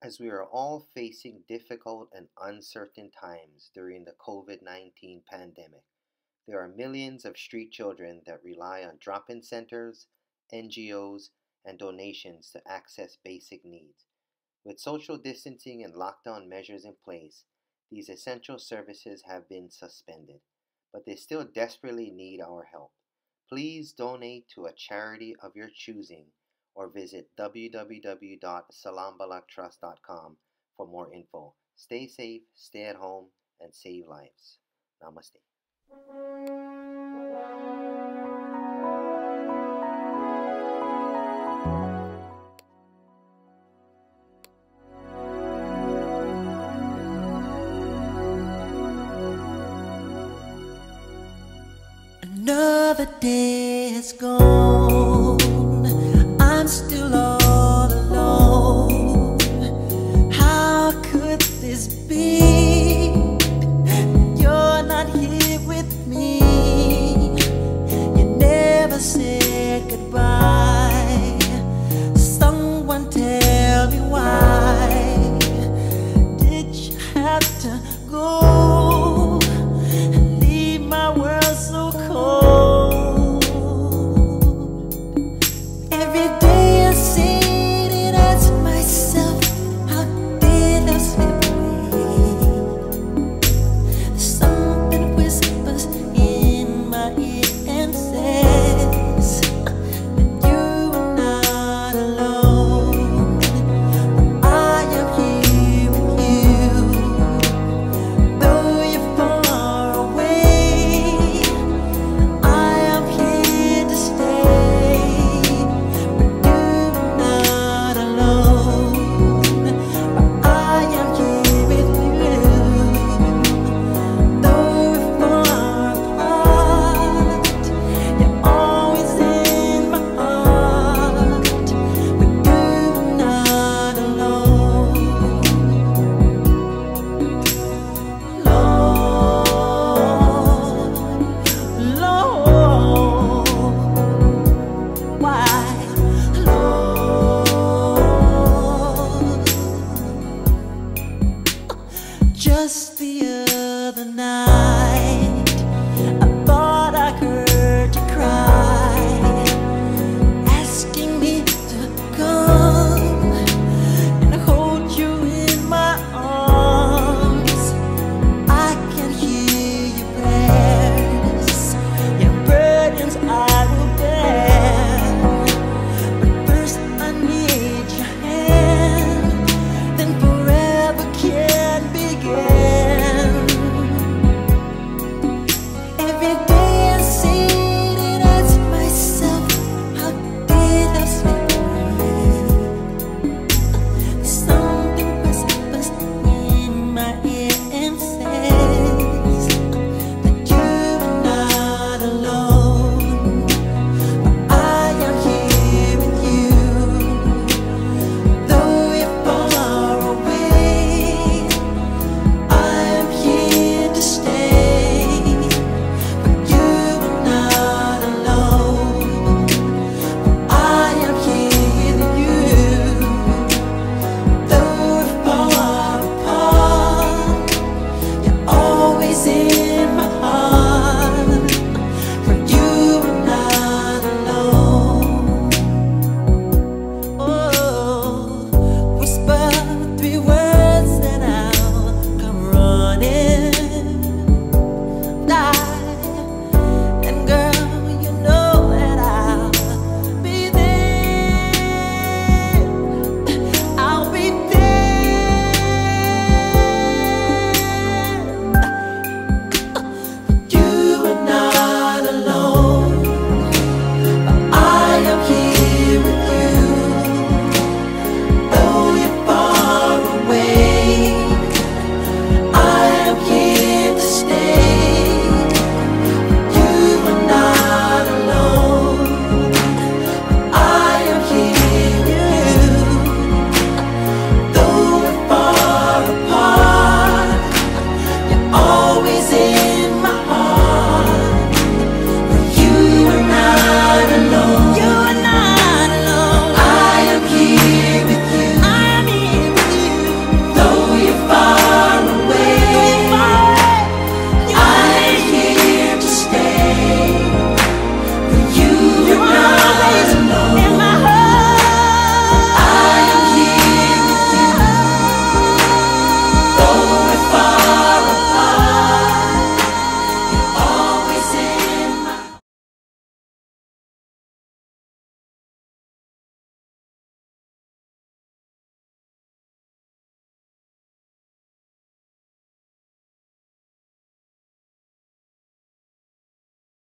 As we are all facing difficult and uncertain times during the COVID-19 pandemic, there are millions of street children that rely on drop in centers, NGOs, and donations to access basic needs. With social distancing and lockdown measures in place, these essential services have been suspended, but they still desperately need our help. Please donate to a charity of your choosing or visit www.salaambaalaktrust.com for more info. Stay safe, stay at home, and save lives. Namaste. Another day has gone.